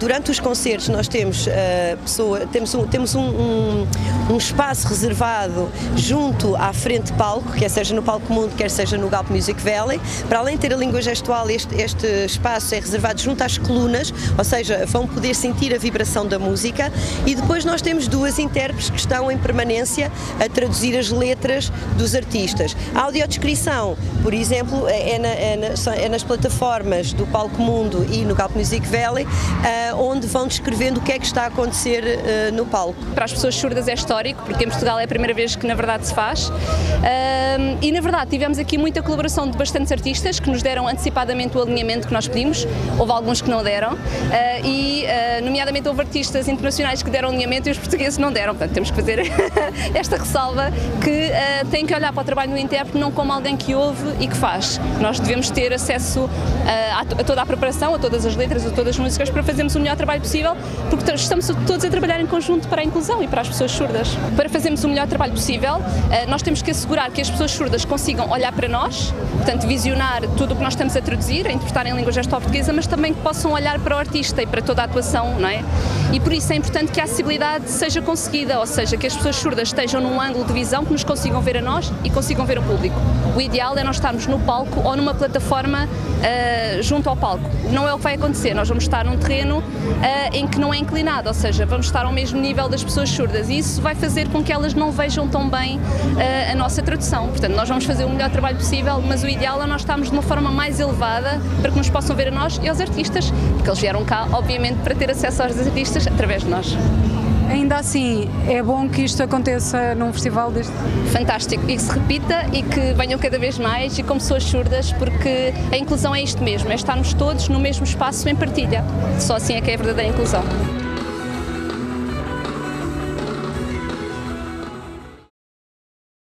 Durante os concertos nós temos, temos um espaço reservado junto à frente de palco, quer seja no Palco Mundo, quer seja no Galp Music Valley. Para além de ter a língua gestual, este espaço é reservado junto às colunas, ou seja, vão poder sentir a vibração da música, e depois nós temos duas intérpretes que estão em permanência a traduzir as letras dos artistas. A audiodescrição, por exemplo, é nas plataformas do Palco Mundo e no Galp Music Valley, onde vão descrevendo o que é que está a acontecer no palco. Para as pessoas surdas é histórico, porque em Portugal é a primeira vez que na verdade se faz, e na verdade tivemos aqui muita colaboração de bastantes artistas que nos deram antecipadamente o alinhamento que nós pedimos. Houve alguns que não deram, e nomeadamente houve artistas internacionais que deram alinhamento e os portugueses não deram. Portanto, temos que fazer esta ressalva, que tem que olhar para o trabalho do intérprete não como alguém que ouve e que faz. Nós devemos ter acesso a toda a preparação, a todas as letras, a todas as músicas, para fazermos o melhor trabalho possível, porque estamos todos a trabalhar em conjunto para a inclusão e para as pessoas surdas. Para fazermos o melhor trabalho possível, nós temos que assegurar que as pessoas surdas consigam olhar para nós, portanto visionar tudo o que nós estamos a traduzir, a interpretar em língua gestual portuguesa, mas também que possam olhar para o artista e para toda a atuação, não é? E por isso é importante que a acessibilidade seja conseguida, ou seja, que as pessoas surdas estejam num ângulo de visão que nos consigam ver a nós e consigam ver o público. O ideal é nós estarmos no palco ou numa plataforma junto ao palco. Não é o que vai acontecer, nós vamos estar num terreno em que não é inclinado, ou seja, vamos estar ao mesmo nível das pessoas surdas, e isso vai fazer com que elas não vejam tão bem a nossa tradução. Portanto, nós vamos fazer o melhor trabalho possível, mas o ideal é nós estarmos de uma forma mais elevada para que nos possam ver a nós e aos artistas, porque eles vieram cá, obviamente, para ter acesso aos artistas através de nós. Ainda assim, é bom que isto aconteça num festival deste? Fantástico, e que se repita e que venham cada vez mais e com pessoas surdas, porque a inclusão é isto mesmo, é estarmos todos no mesmo espaço em partilha. Só assim é que é a verdadeira inclusão.